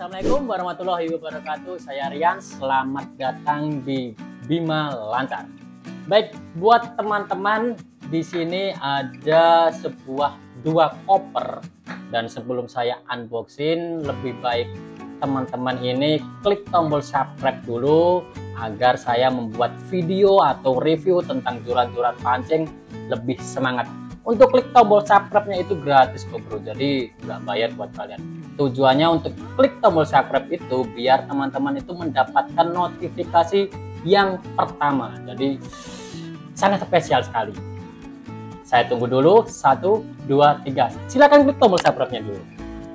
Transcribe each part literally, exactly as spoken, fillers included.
Assalamualaikum warahmatullahi wabarakatuh. Saya Rian, selamat datang di Bima Lancar. Baik, buat teman-teman di sini ada sebuah dua koper, dan sebelum saya unboxing, lebih baik teman-teman ini klik tombol subscribe dulu agar saya membuat video atau review tentang joran-joran pancing lebih semangat. Untuk klik tombol subscribe-nya itu gratis kok bro, jadi nggak bayar buat kalian. Tujuannya untuk klik tombol subscribe itu biar teman-teman itu mendapatkan notifikasi yang pertama, jadi sangat spesial sekali. Saya tunggu dulu, satu, dua, tiga, silakan klik tombol subscribe-nya dulu.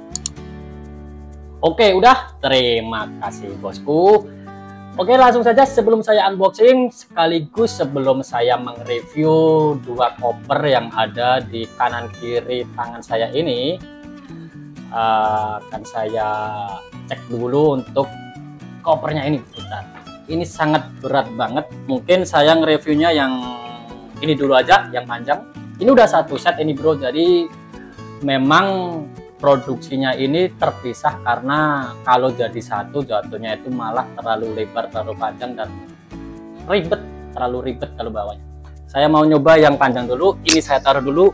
Oke, udah, terima kasih bosku. Oke, langsung saja sebelum saya unboxing, sekaligus sebelum saya mereview dua koper yang ada di kanan kiri tangan saya ini, uh, akan saya cek dulu untuk kopernya ini. Bentar. Ini sangat berat banget. Mungkin saya nge-reviewnya yang ini dulu aja, yang panjang. Ini udah satu set ini bro, jadi memang produksinya ini terpisah karena kalau jadi satu jatuhnya itu malah terlalu lebar, terlalu panjang, dan ribet, terlalu ribet kalau bawanya. Saya mau nyoba yang panjang dulu. Ini saya taruh dulu.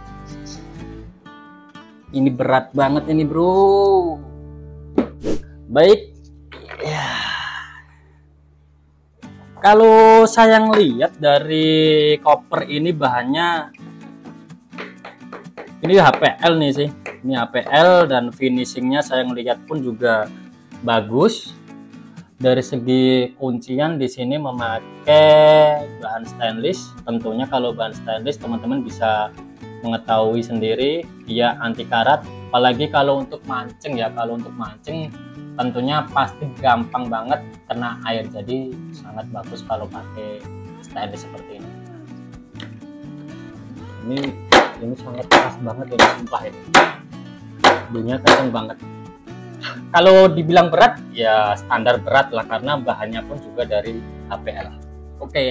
Ini berat banget ini bro. Baik ya, kalau saya ngelihat dari koper ini bahannya ini H P L nih sih. Ini H P L dan finishingnya saya ngelihat pun juga bagus. Dari segi kuncian di sini memakai bahan stainless. Tentunya kalau bahan stainless teman-teman bisa mengetahui sendiri dia anti karat. Apalagi kalau untuk mancing ya, kalau untuk mancing tentunya pasti gampang banget kena air. Jadi sangat bagus kalau pakai stainless seperti ini. Ini ini sangat keras banget ini, sumpah ini. Bunyinya kenceng banget. Kalau dibilang berat ya standar berat lah, karena bahannya pun juga dari H P L. Oke.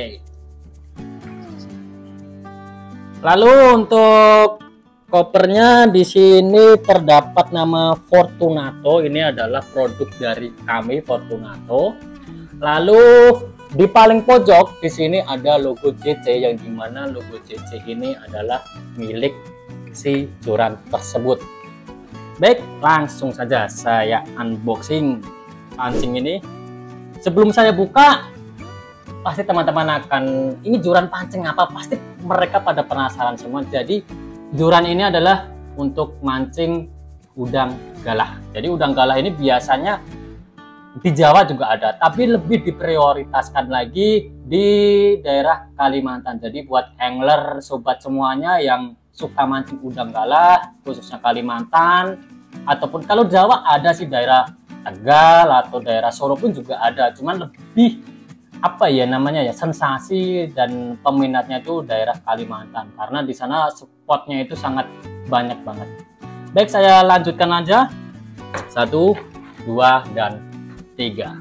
Lalu untuk kopernya di sini terdapat nama Fortunato. Ini adalah produk dari kami Fortunato. Lalu di paling pojok di sini ada logo J C, yang dimana logo J C ini adalah milik si joran tersebut. Baik, langsung saja saya unboxing pancing ini. Sebelum saya buka, pasti teman-teman akan, ini joran pancing apa? Pasti mereka pada penasaran semua. Jadi joran ini adalah untuk mancing udang galah. Jadi udang galah ini biasanya di Jawa juga ada, tapi lebih diprioritaskan lagi di daerah Kalimantan. Jadi buat angler sobat semuanya yang suka mancing udang galah, khususnya Kalimantan, ataupun kalau Jawa ada sih daerah Tegal atau daerah Solo pun juga ada, cuman lebih apa ya namanya ya, sensasi dan peminatnya itu daerah Kalimantan, karena di sana spotnya itu sangat banyak banget. Baik, saya lanjutkan aja. Satu, dua, dan tiga.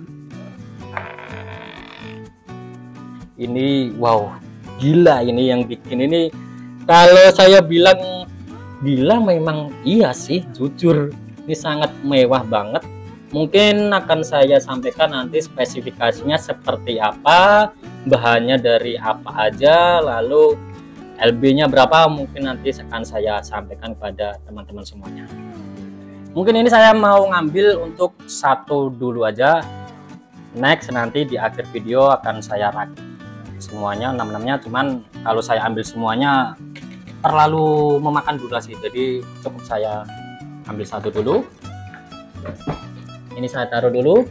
Ini wow, gila ini yang bikin ini. Kalau saya bilang gila memang iya sih, jujur ini sangat mewah banget. Mungkin akan saya sampaikan nanti spesifikasinya seperti apa, bahannya dari apa aja, lalu L B-nya berapa, mungkin nanti akan saya sampaikan kepada teman-teman semuanya. Mungkin ini saya mau ngambil untuk satu dulu aja. Next nanti di akhir video akan saya rakit semuanya enam-enamnya, cuman kalau saya ambil semuanya terlalu memakan durasi, jadi cukup saya ambil satu dulu. Ini saya taruh dulu.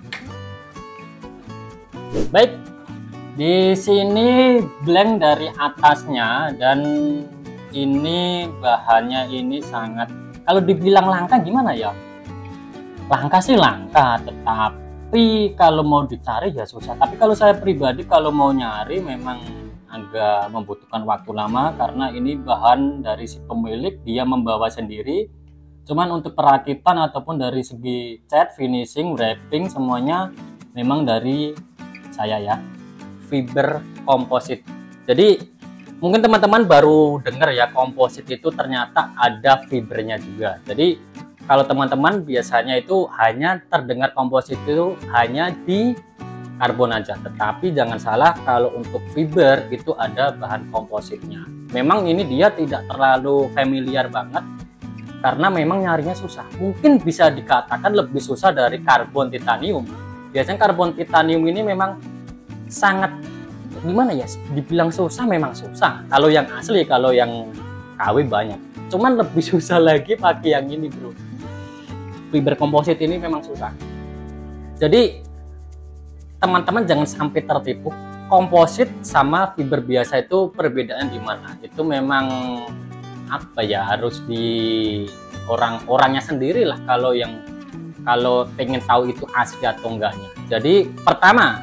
Baik, di sini blank dari atasnya, dan ini bahannya ini sangat, kalau dibilang langka gimana ya, langka sih langka, tetapi kalau mau dicari ya susah. Tapi kalau saya pribadi kalau mau nyari memang agak membutuhkan waktu lama, karena ini bahan dari si pemilik, dia membawa sendiri. Cuman untuk perakitan ataupun dari segi cat, finishing, wrapping semuanya memang dari saya ya, fiber komposit. Jadi mungkin teman-teman baru dengar ya, komposit itu ternyata ada fibernya juga. Jadi kalau teman-teman biasanya itu hanya terdengar komposit itu hanya di karbon aja, tetapi jangan salah, kalau untuk fiber itu ada bahan kompositnya. Memang ini dia tidak terlalu familiar banget karena memang nyarinya susah. Mungkin bisa dikatakan lebih susah dari karbon titanium. Biasanya karbon titanium ini memang sangat gimana ya, dibilang susah memang susah. Kalau yang asli, kalau yang K W banyak. Cuman lebih susah lagi pakai yang ini, bro. Fiber komposit ini memang susah. Jadi teman-teman jangan sampai tertipu. Komposit sama fiber biasa itu perbedaannya di mana? Itu memang apa ya, harus di orang-orangnya sendiri lah kalau yang kalau pengen tahu itu asli atau enggaknya. Jadi pertama,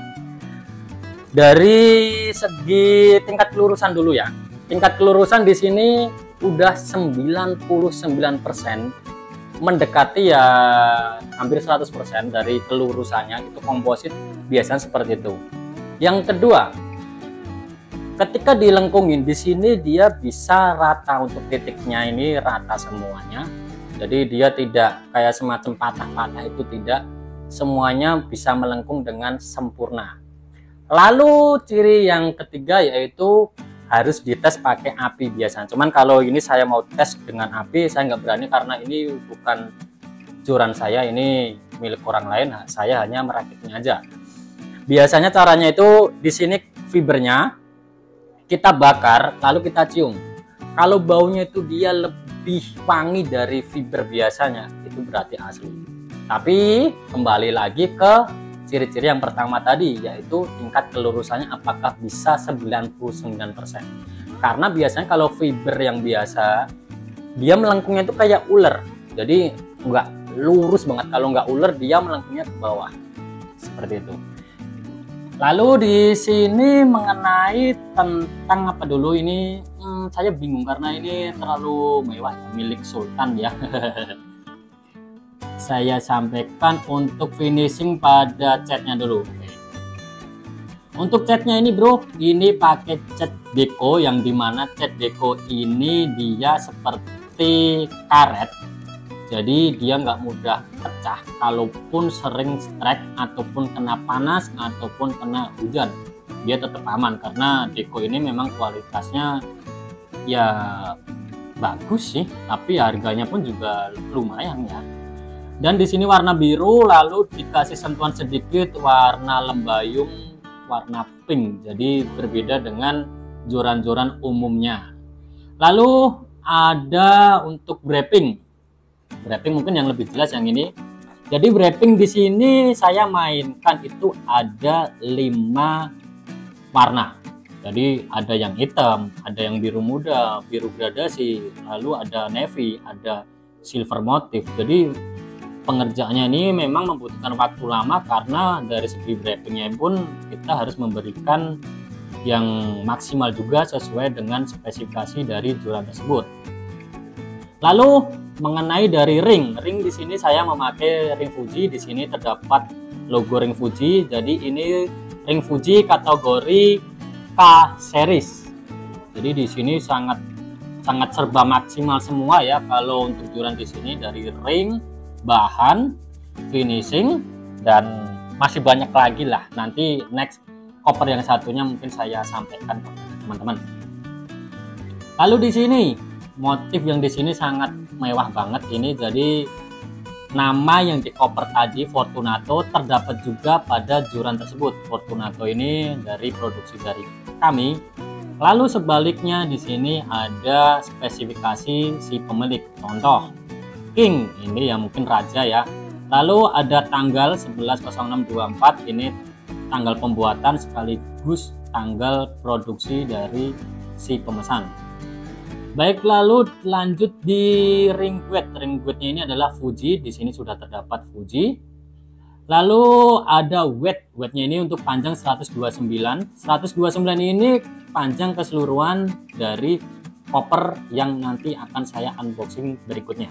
dari segi tingkat kelurusan dulu ya. Tingkat kelurusan di sini udah sembilan puluh sembilan persen, mendekati ya hampir seratus persen dari kelurusannya itu komposit biasanya seperti itu. Yang kedua, ketika dilengkungin di sini dia bisa rata, untuk titiknya ini rata semuanya. Jadi dia tidak kayak semacam patah-patah, itu tidak, semuanya bisa melengkung dengan sempurna. Lalu ciri yang ketiga yaitu harus dites pakai api biasa. Cuman kalau ini saya mau tes dengan api, saya nggak berani karena ini bukan joran saya, ini milik orang lain. Saya hanya merakitnya aja. Biasanya caranya itu di sini fibernya kita bakar, lalu kita cium. Kalau baunya itu dia lebih wangi dari fiber biasanya, itu berarti asli. Tapi kembali lagi ke ciri-ciri yang pertama tadi, yaitu tingkat kelurusannya apakah bisa sembilan puluh sembilan persen. Karena biasanya kalau fiber yang biasa dia melengkungnya itu kayak ular, jadi nggak lurus banget. Kalau nggak ular dia melengkungnya ke bawah seperti itu. Lalu di sini mengenai tentang apa dulu ini, hmm, saya bingung karena ini terlalu mewah ya, milik Sultan ya. Saya sampaikan untuk finishing pada catnya dulu. Untuk catnya ini bro, ini pakai cat deco, yang dimana cat deco ini dia seperti karet, jadi dia nggak mudah pecah kalaupun sering strike ataupun kena panas ataupun kena hujan, dia tetap aman karena deco ini memang kualitasnya ya bagus sih, tapi harganya pun juga lumayan ya. Dan di sini warna biru, lalu dikasih sentuhan sedikit warna lembayung, warna pink. Jadi berbeda dengan joran-joran umumnya. Lalu ada untuk wrapping. Wrapping mungkin yang lebih jelas yang ini. Jadi wrapping di sini saya mainkan itu ada lima warna. Jadi ada yang hitam, ada yang biru muda, biru gradasi, lalu ada navy, ada silver motif. Jadi pengerjaannya ini memang membutuhkan waktu lama karena dari segi wrappingnya pun kita harus memberikan yang maksimal juga sesuai dengan spesifikasi dari joran tersebut. Lalu mengenai dari ring, ring di sini saya memakai ring Fuji. Di sini terdapat logo ring Fuji. Jadi ini ring Fuji kategori K series. Jadi di sini sangat sangat serba maksimal semua ya kalau untuk joran di sini, dari ring, bahan, finishing, dan masih banyak lagi lah. Nanti next koper yang satunya mungkin saya sampaikan ke teman-teman. Lalu di sini motif yang di sini sangat mewah banget ini. Jadi nama yang di koper tadi Fortunato terdapat juga pada joran tersebut. Fortunato ini dari produksi dari kami. Lalu sebaliknya di sini ada spesifikasi si pemilik. Contoh King, ini ya mungkin raja ya. Lalu ada tanggal sebelas nol enam dua empat, ini tanggal pembuatan sekaligus tanggal produksi dari si pemesan. Baik, lalu lanjut di ring guide. Ring guide-nya ini adalah Fuji, di sini sudah terdapat Fuji. Lalu ada weight, weight-nya ini untuk panjang seratus dua puluh sembilan. seratus dua puluh sembilan ini panjang keseluruhan dari koper yang nanti akan saya unboxing berikutnya.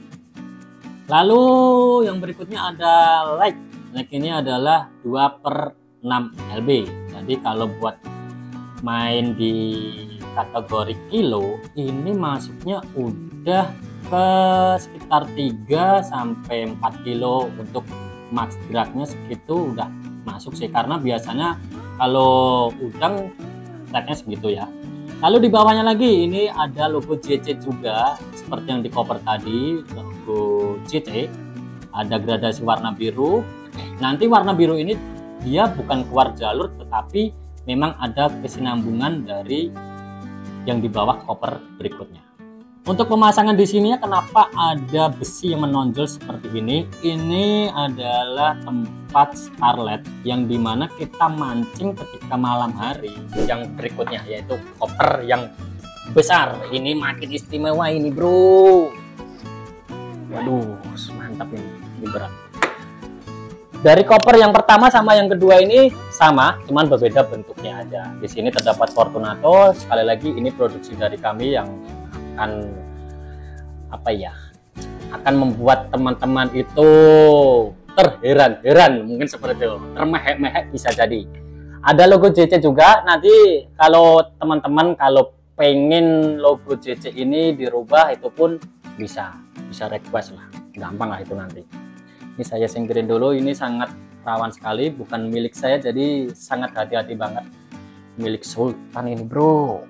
Lalu yang berikutnya ada leg. Leg ini adalah dua per enam L B. Jadi kalau buat main di kategori kilo, ini masuknya udah ke sekitar tiga sampai empat kilo. Untuk max beratnya segitu udah masuk sih, karena biasanya kalau udang beratnya segitu ya. Lalu di bawahnya lagi ini ada logo J C juga, seperti yang di koper tadi, logo J C. Ada gradasi warna biru. Nanti warna biru ini dia bukan keluar jalur, tetapi memang ada kesinambungan dari yang di bawah koper berikutnya. Untuk pemasangan di sini kenapa ada besi yang menonjol seperti ini? Ini adalah tempat starlet yang dimana kita mancing ketika malam hari. Yang berikutnya yaitu koper yang besar. Ini makin istimewa ini bro. Waduh, mantap ini. Ini berat. Dari koper yang pertama sama yang kedua ini sama, cuman berbeda bentuknya aja. Di sini terdapat Fortunato. Sekali lagi ini produksi dari kami yang akan apa ya akan membuat teman-teman itu terheran-heran, mungkin seperti itu, termehek-mehek bisa jadi. Ada logo J C juga. Nanti kalau teman-teman kalau pengen logo J C ini dirubah, itu pun bisa bisa request lah, gampang lah itu nanti. Ini saya singkirin dulu, ini sangat rawan sekali, bukan milik saya, jadi sangat hati-hati banget. Milik Sultan ini bro.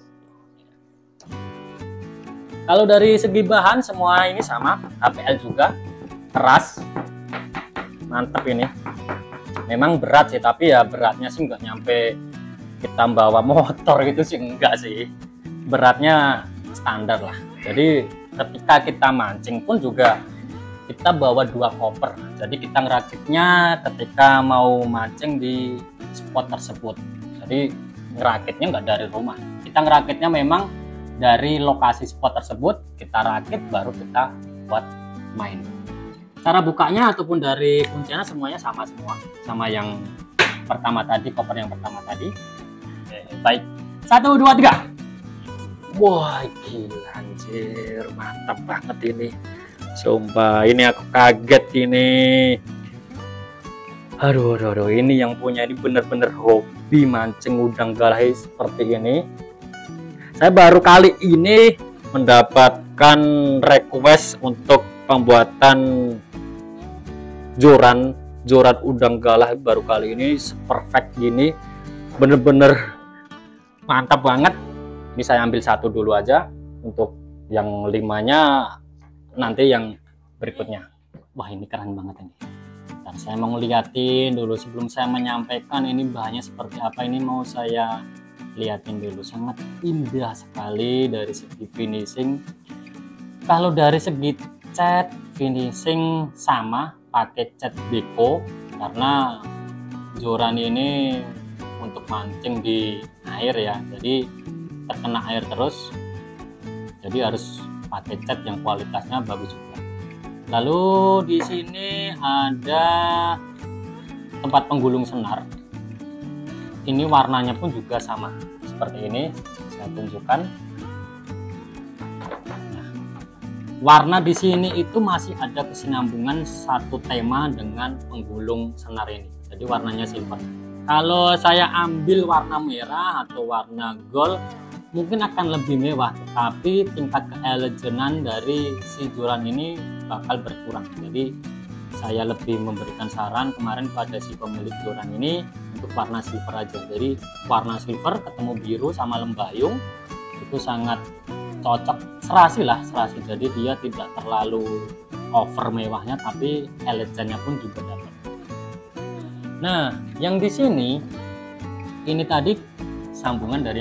Kalau dari segi bahan semua ini sama, H P L juga, keras, mantep ini. Memang berat sih, tapi ya beratnya sih nggak nyampe kita bawa motor gitu sih, enggak sih. Beratnya standar lah. Jadi ketika kita mancing pun juga kita bawa dua koper. Jadi kita ngerakitnya ketika mau mancing di spot tersebut. Jadi ngerakitnya nggak dari rumah. Kita ngerakitnya memang dari lokasi spot tersebut, kita rakit baru kita buat main. Cara bukanya ataupun dari kuncinya semuanya sama semua, sama yang pertama tadi, koper yang pertama tadi. Oke, baik, satu dua tiga. Wah gila anjir, mantap banget ini. Sumpah ini aku kaget ini. Aduh, aduh, aduh, ini yang punya ini bener-bener hobi mancing udang galah seperti ini. Saya baru kali ini mendapatkan request untuk pembuatan joran joran udang galah, baru kali ini perfect gini, bener-bener mantap banget. Ini saya ambil satu dulu aja, untuk yang limanya nanti yang berikutnya. Wah ini keren banget ini. Bentar, saya mau ngeliatin dulu sebelum saya menyampaikan ini bahannya seperti apa. Ini mau saya lihatin dulu, sangat indah sekali dari segi finishing. Kalau dari segi cat finishing sama, pakai cat Beko, karena joran ini untuk mancing di air ya, jadi terkena air terus, jadi harus pakai cat yang kualitasnya bagus juga. Lalu di sini ada tempat penggulung senar. Ini warnanya pun juga sama seperti ini, saya tunjukkan. Nah, warna di sini itu masih ada kesinambungan satu tema dengan penggulung senar ini, jadi warnanya silver. Kalau saya ambil warna merah atau warna gold mungkin akan lebih mewah, tetapi tingkat keeleganan dari si joran ini bakal berkurang. Jadi saya lebih memberikan saran kemarin pada si pemilik joran ini untuk warna silver aja. Jadi warna silver ketemu biru sama lembayung itu sangat cocok, serasi lah, serasi. Jadi dia tidak terlalu over mewahnya, tapi elegannya pun juga dapat. Nah, yang di sini ini tadi sambungan dari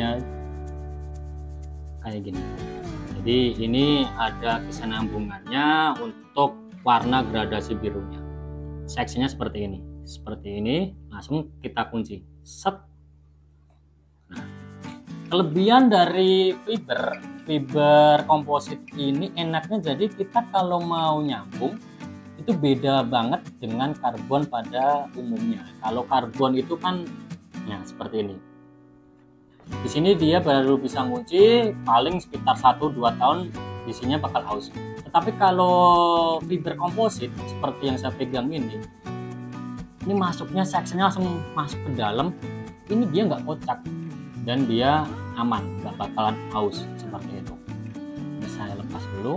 kayak gini. Jadi ini ada kesinambungannya untuk warna gradasi birunya. Seksinya seperti ini, seperti ini, langsung kita kunci. Set. Nah, kelebihan dari fiber fiber komposit ini enaknya, jadi kita kalau mau nyambung itu beda banget dengan karbon pada umumnya. Kalau karbon itu kan ya seperti ini. Di sini dia baru bisa ngunci paling sekitar satu dua tahun, isinya bakal aus. Tetapi kalau fiber komposit seperti yang saya pegang ini, ini masuknya seksinya langsung masuk ke dalam. Ini dia nggak kocak dan dia aman, nggak bakalan aus seperti itu. Ini saya lepas dulu,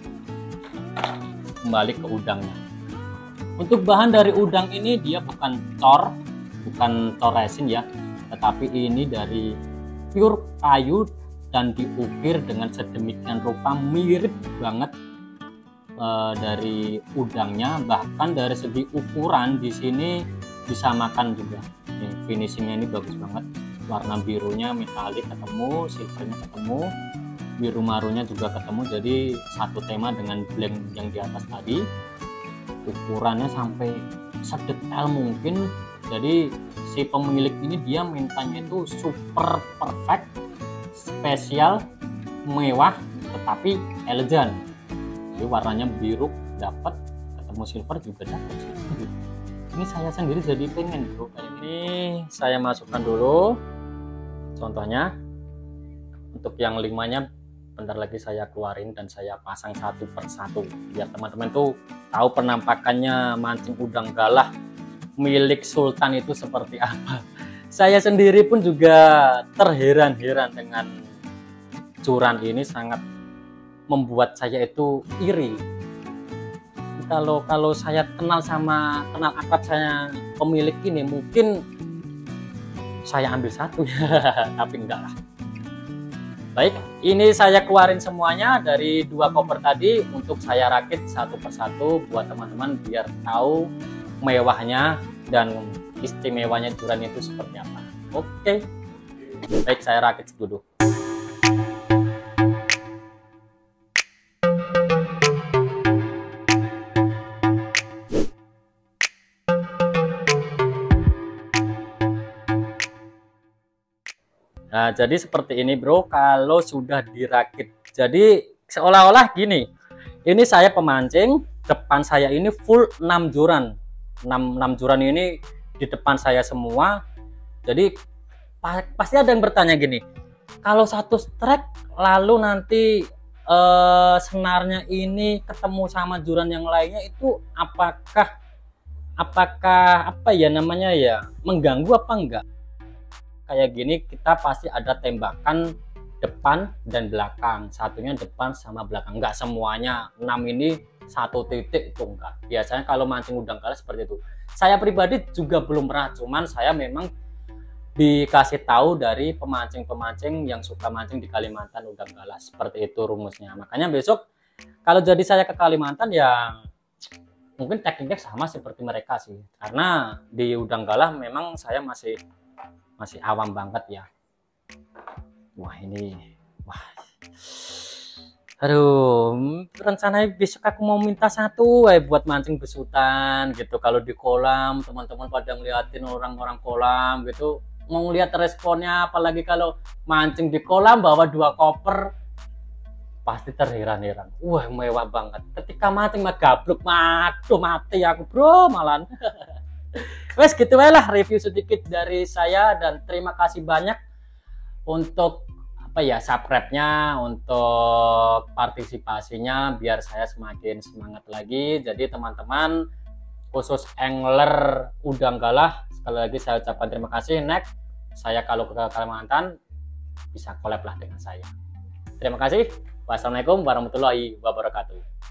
kembali ke udangnya. Untuk bahan dari udang ini dia bukan cor, bukan cor resin ya, tetapi ini dari pure kayu dan diukir dengan sedemikian rupa mirip banget e, dari udangnya. Bahkan dari segi ukuran di sini disamakan juga. Nih, finishingnya ini bagus banget, warna birunya metalik ketemu, silvernya ketemu, biru marunya juga ketemu, jadi satu tema dengan blank yang di atas tadi. Ukurannya sampai sedetail mungkin, jadi si pemilik ini dia mintanya itu super perfect, spesial, mewah, tetapi elegan. Jadi warnanya biru dapat, ketemu silver juga dapat sih. Ini saya sendiri jadi pengen bro. Ini saya masukkan dulu contohnya. Untuk yang limanya bentar lagi saya keluarin dan saya pasang satu persatu biar teman-teman tuh tahu penampakannya mancing udang galah milik Sultan itu seperti apa. Saya sendiri pun juga terheran-heran dengan curan ini, sangat membuat saya itu iri. Kalau kalau saya kenal sama kenal akrab saya pemilik ini, mungkin saya ambil satu ya, tapi enggak lah. Baik, ini saya keluarin semuanya dari dua koper tadi untuk saya rakit satu persatu buat teman-teman biar tahu mewahnya dan istimewanya curan itu seperti apa. Oke, baik, saya rakit dulu. Nah, jadi seperti ini bro, kalau sudah dirakit. Jadi seolah-olah gini, ini saya pemancing, depan saya ini full enam joran. enam joran ini di depan saya semua. Jadi pa pasti ada yang bertanya gini, kalau satu strike lalu nanti eh, senarnya ini ketemu sama joran yang lainnya, itu apakah apakah apa ya namanya ya, mengganggu apa enggak? Kayak gini kita pasti ada tembakan depan dan belakang, satunya depan sama belakang, enggak semuanya enam ini satu titik, itu enggak. Biasanya kalau mancing udang galah seperti itu. Saya pribadi juga belum pernah, cuman saya memang dikasih tahu dari pemancing-pemancing yang suka mancing di Kalimantan udang galah, seperti itu rumusnya. Makanya besok kalau jadi saya ke Kalimantan ya mungkin tekniknya sama seperti mereka sih, karena di udang galah memang saya masih masih awam banget ya. Wah ini, wah, aduh, rencananya besok aku mau minta satu eh buat mancing besutan gitu. Kalau di kolam teman-teman pada ngeliatin orang-orang kolam gitu, mau ngeliat responnya, apalagi kalau mancing di kolam bawa dua koper, pasti terheran-heran. Wah mewah banget. Ketika mancing mah gablok, mati mati aku bro malan. Wes gitu lah review sedikit dari saya, dan terima kasih banyak untuk apa ya, subscribe-nya, untuk partisipasinya biar saya semakin semangat lagi. Jadi teman-teman khusus angler udang galah, sekali lagi saya ucapkan terima kasih. Next saya kalau ke Kalimantan bisa collab lah dengan saya. Terima kasih. Wassalamualaikum warahmatullahi wabarakatuh.